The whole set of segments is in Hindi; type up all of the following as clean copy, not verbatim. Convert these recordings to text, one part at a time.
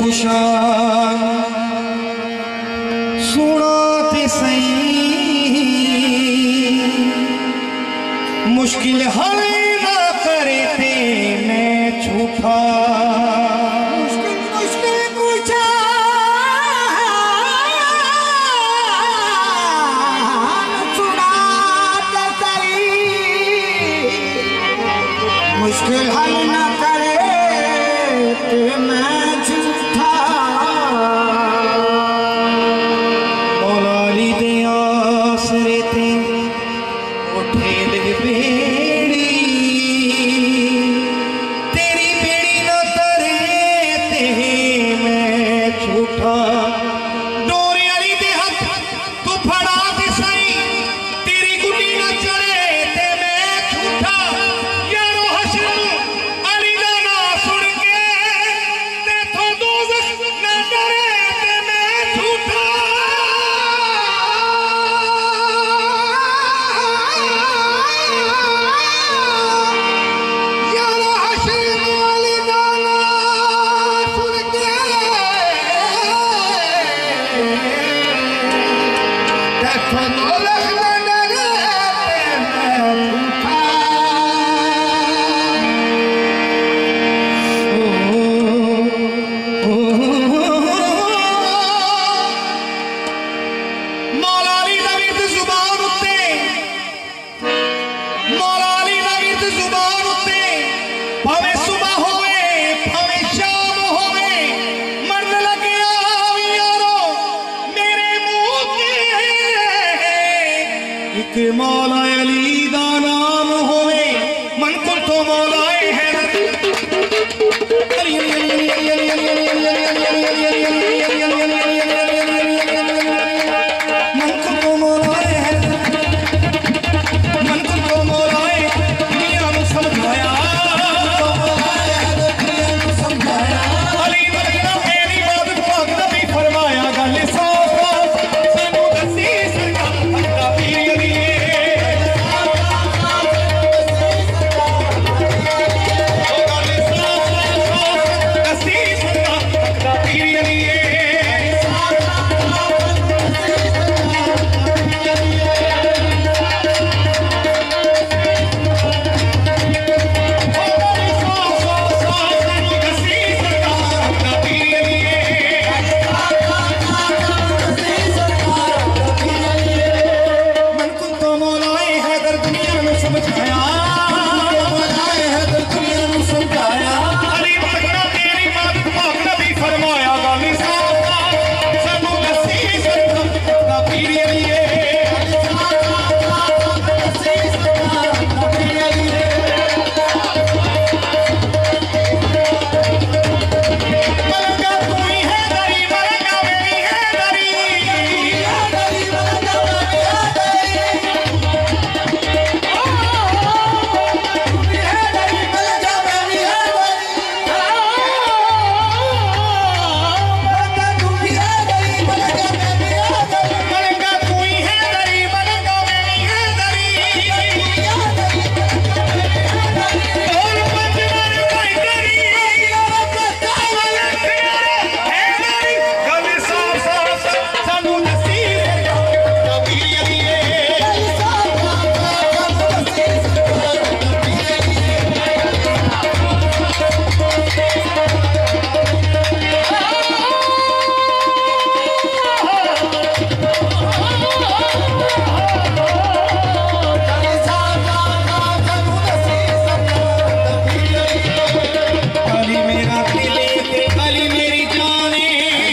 शान सुना ते सही मुश्किल हल ना करे ते मैं झूठा मुश्किल हल ना करे ते मैं झूठा मौला अली दे आसरे ते उठे दे बेड़ी तेरी बेड़ी ना तरे ते मैं झूठा डोरे अली दे हथ तू फड़ा ते सही तेरी गुड्डी ना चढ़े ते मैं झूठा यारो हशर अली दा ना सुन के तेथों दोज़ख ना डरे ते मैं झूठा यारो हशर अली दा ना सुन के तेथों दोज़ख ना डरे ते मैं झूठा मौला अली दा विरद जुबान उत्ते मौला अली दा विरद जुबान उत्ते भावे सुबह होवे भावे शाम होवे मरन लगिया यारो मेरे मुंह ते एक मौला अली दा नाम होवे मन कुल तो मौला है अली अली अली अली अली अली अली अली अली अली अली मन को तो मौलाए है मन को तो मौलाए दुनिया में समझाया अली मदीना मेरी बात पाक नबी फरमाया गल साफ सानू दसी सरकार दा पीर अली दसी सरकार दा पीर अली मन को तो मौलाए हैदर दुनिया में समझाया अली मदीना तेरी बात पाक नबी फरमाया गल साफ सानू दसी सरकार दा पीर अली मलंगा तू ही है दरी मलंगा मेरी है दरी मलंगा तू ही है दरी मलंगा मेरी है दरी और पंजवान भाई दरी है दरी गल साफ साफ सानू दसी दा पीर अली अली मेरा दिल ते अली मेरी जाने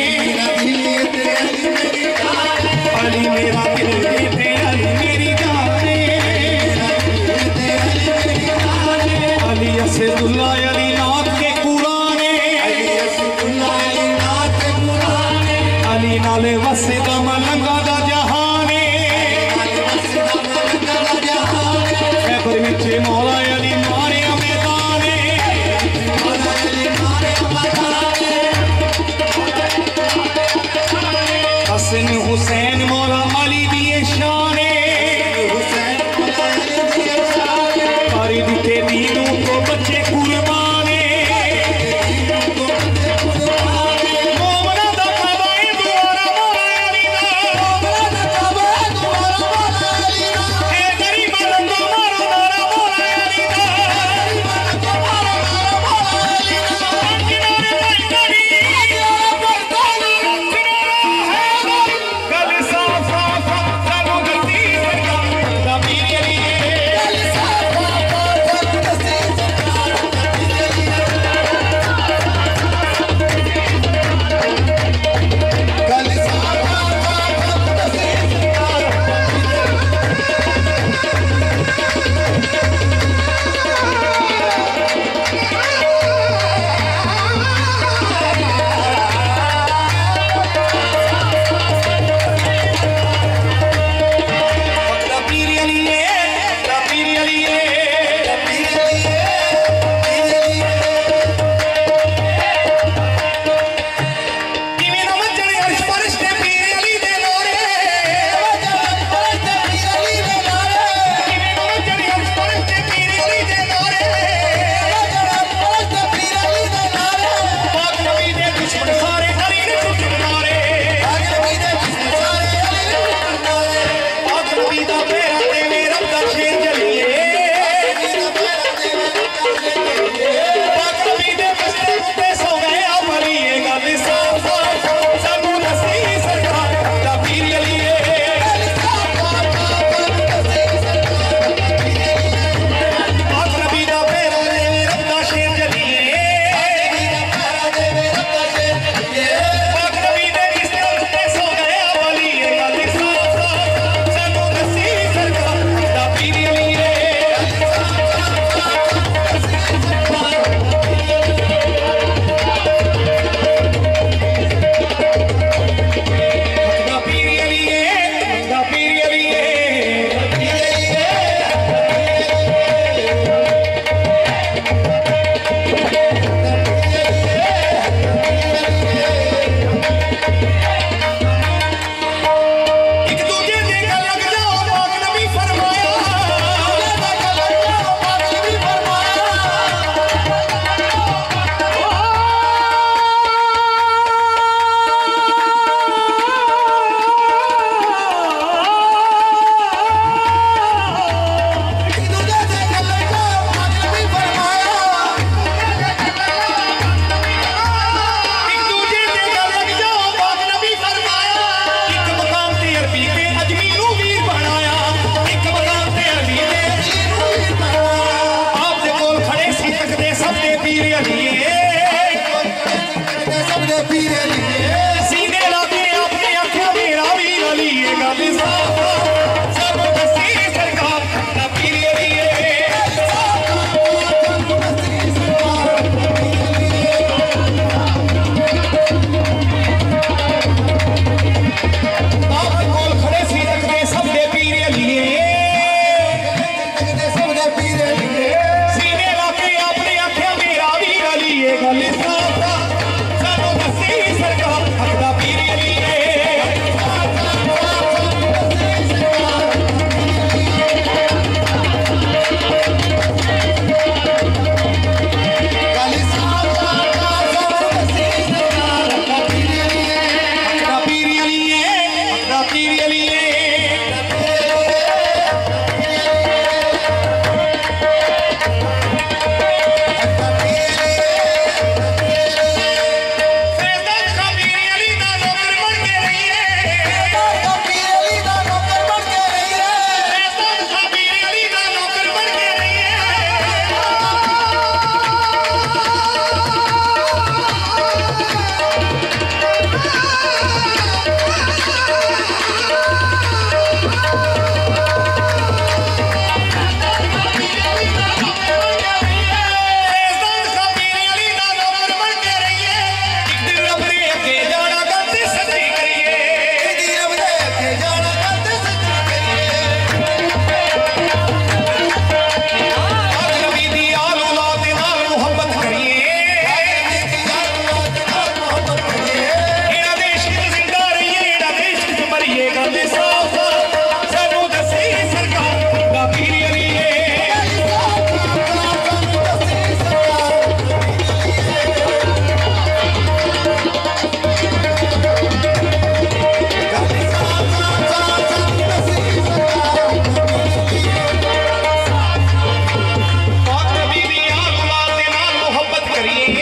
अली मेरा दिल ते अली मेरी जाने अली असदुल्लाह अली नाथ के कुराने अली नाले वसदा मलंगा दा जहाने खैबर विच मौला अली मारे मैदाने हसन हुसैन मौला अली दिए शाने कारी दिते दीनों को बच्चे कुर्बाने करिए